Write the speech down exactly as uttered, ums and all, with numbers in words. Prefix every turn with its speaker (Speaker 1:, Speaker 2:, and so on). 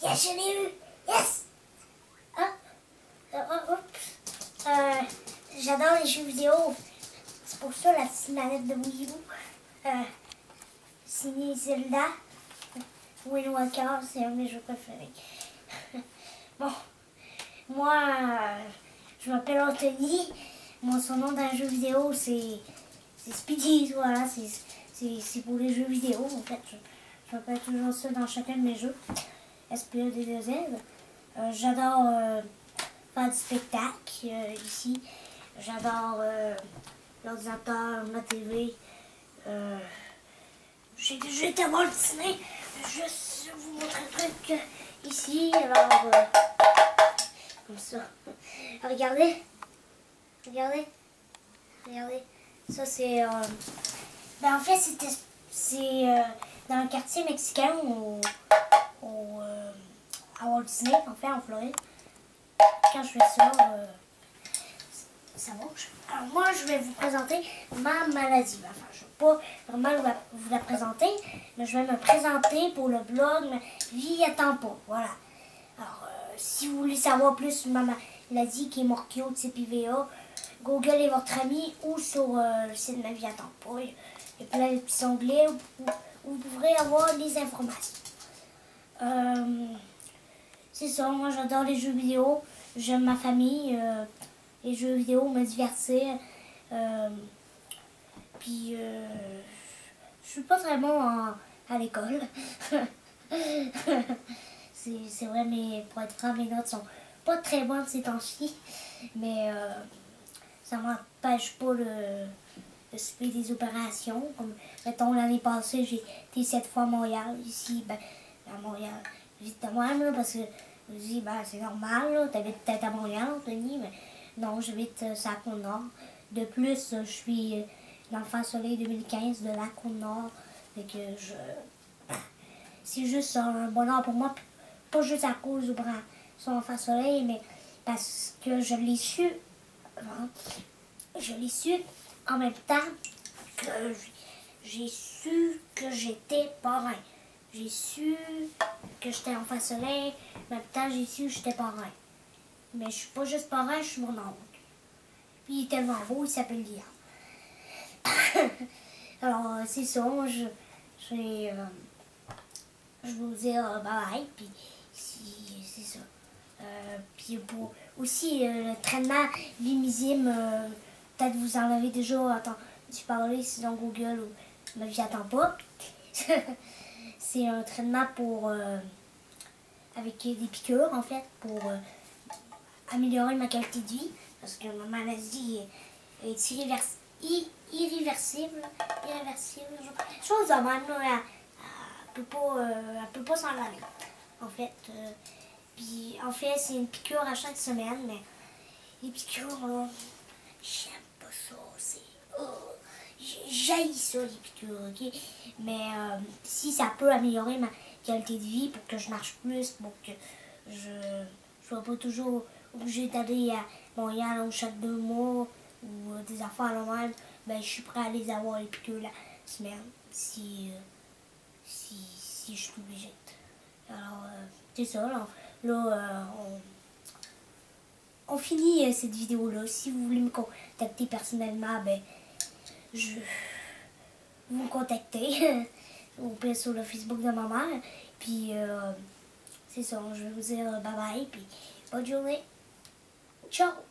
Speaker 1: Yes, je l'ai eu. Yes. Ah. Oh, euh, J'adore les jeux vidéo. C'est pour ça la petite manette de Wii U. Euh, signé Zelda. Wind Waker, c'est un de mes jeux préférés. Bon, moi, euh, je m'appelle Anthony. Mon son nom d'un jeu vidéo, c'est Speedy. Voilà, c'est pour les jeux vidéo. En fait, je, je m'appelle toujours ça dans chacun de mes jeux. S P E D deux Z. Euh, J'adore euh, faire du spectacle euh, ici. J'adore euh, l'ordinateur, ma T V. Euh, J'ai déjà été à Walt Disney. Je vous montre un truc euh, ici. Alors, euh, comme ça. Regardez. Regardez. Regardez. Ça, c'est... Euh, ben, en fait, c'est euh, dans le quartier mexicain au, au, euh, à Walt Disney, en fait, en Floride. Quand je fais ça, euh, ça bouge. Alors, moi, je vais vous présenter ma maladie. Enfin, je ne vais pas vraiment vous la présenter, mais je vais me présenter pour le blog ma vie à temps pas. Voilà. Alors, euh, si vous voulez savoir plus sur ma maladie qui est Morchio de C P V A, Google est votre ami ou sur euh, le site de ma vie à temps pas. Il y a plein de petits onglets où, où vous pourrez avoir des informations. Euh, C'est ça, moi j'adore les jeux vidéo. J'aime ma famille. Euh, les jeux vidéo me divertir. Euh, puis, euh, je suis pas très bon en, à l'école. C'est vrai, mais pour être franc, mes notes sont pas très bonnes ces temps-ci. Mais euh, ça m'empêche pas de, de suivre des opérations. Comme, mettons, l'année passée, j'ai été sept fois à Montréal. Ici, ben, à Montréal, vite à moi, là, parce que je me dis, ben, c'est normal, tu habites peut-être à Montréal, Anthony, mais non, j'habite euh, sur la Côte-Nord. De plus, euh, je suis l'enfant soleil deux mille quinze de la Côte-Nord. Fait que je... C'est juste un bonheur pour moi, pas juste à cause du bras son enfant soleil, mais parce que je l'ai su, je l'ai su en même temps que j'ai su que j'étais parrain. J'ai su que j'étais enfant soleil, en même temps j'ai su que j'étais parrain. Mais je suis pas juste parrain, je suis mon oncle. Puis il est tellement beau, il s'appelle Liam. Alors c'est ça, moi je, je, euh, je vais vous dire euh, bye bye, puis c'est ça. Euh, puis pour aussi euh, le traitement Vimizim, euh, peut-être vous en avez déjà entendu parler, c'est dans Google ou ma vie attend pas. C'est un traitement pour euh, avec des piqûres en fait, pour euh, améliorer ma qualité de vie, parce que ma maladie est, est irrévers, irréversible, irréversible, chose de même, là, elle, elle peut pas, euh, elle peut pas s'en aller, en fait. Euh, puis en fait, c'est une piqûre à chaque semaine, mais les piqûres, là, j'aime pas ça, c'est... Oh, j'haïs ça, les piqûres, ok? Mais euh, si ça peut améliorer ma qualité de vie pour que je marche plus, pour que je ne sois pas toujours obligée d'aller à Montréal chaque deux mois ou euh, des affaires à même, ben je suis prêt à les avoir les piqûres la semaine si, euh, si, si je suis obligée. Alors, euh, c'est ça, là, là euh, on, on finit euh, cette vidéo-là. Si vous voulez me contacter personnellement, ben je vous me contactez ou bien sur le Facebook de ma mère. Puis, euh, c'est ça, je vais vous dire bye bye, puis bonne journée. Ciao!